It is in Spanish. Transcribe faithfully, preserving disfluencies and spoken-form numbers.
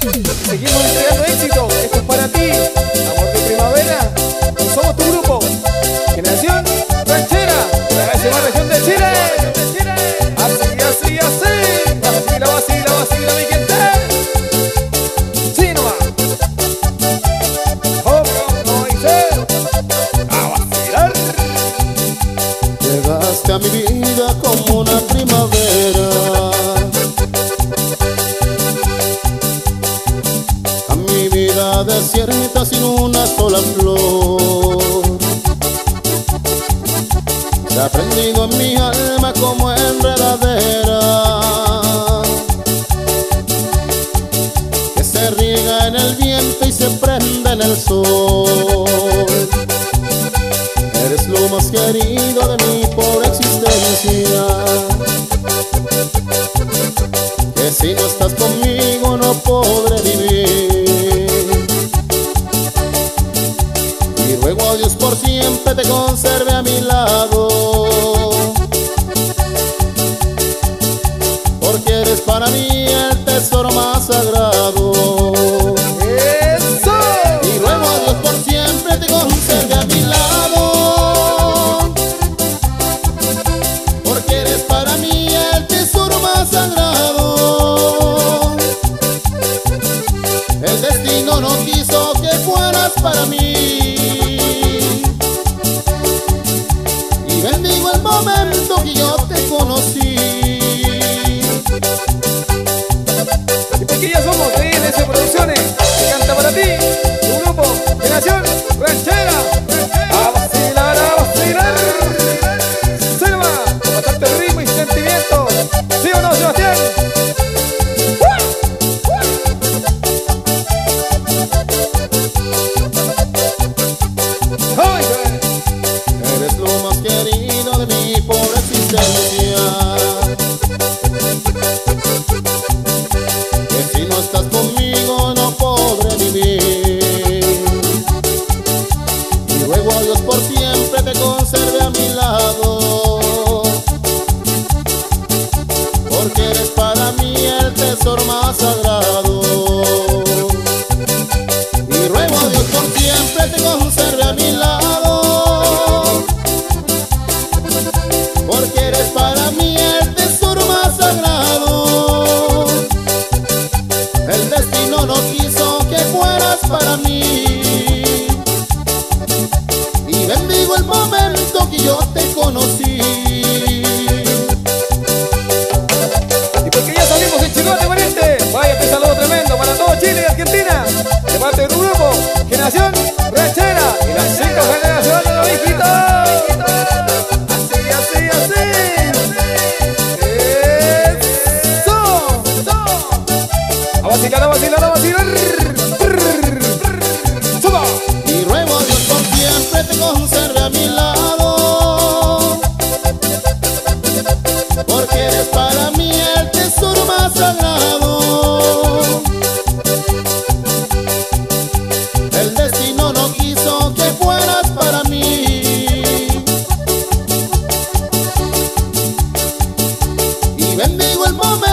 Seguimos entregando éxito, esto es para ti, amor de primavera. Somos tu grupo, Generación Ranchera, de la décima región de Chile. Así, así, así, vacila, vacila, vacila, mi gente. Sí, nomás. Como no hice, a vacilar. Llegaste a mi vida como una primavera, a mi vida desierta sin una sola flor. Se ha prendido en mi alma como enredadera, que se riega en el viento y se prende en el sol. Eres lo más querido de mi pobre existencia, que si no estás conmigo no podré vivir. Y ruego a Dios por siempre te conserve a mi lado, porque eres para mí el tesoro más sagrado. ¡Eso! Y ruego a Dios por siempre te conserve a mi lado, porque eres para mí el tesoro más sagrado. El destino no quiso que fueras para mí, y bendigo el momento que yo te conocí. Y porque ya somos de I N S Producciones, que canta para ti, tu grupo, Generación Ranchera. A vacilar, a vacilar. Selma, con bastante ritmo y sentimiento. ¿Sí o no, Sebastián? ¡Ay, Eres lo más querido de mi pobre existencia, que si no estás conmigo no podré vivir. Y ruego a Dios por siempre te conserve a mi lado, porque eres para mí el tesoro más sagrado. Y ruego a Dios por siempre te conserve a mi lado, porque eres para mí el tesoro más sagrado. El destino no quiso que fueras para mí, y bendigo el momento que yo te conocí. y porque ya salimos en Chicote, pariente. Vaya, este saludo tremendo para todo Chile y Argentina. De parte de tu grupo, Generación Ranchera y las cinco generaciones de los viejitos. Así, así, así. Eso. A vacilar, a vacilar, a vacilar. Suba. Y ruego a Dios por siempre te conserve a mi lado, porque eres para mí el tesoro más sagrado. El destino no quiso que fueras para mí, y bendigo el momento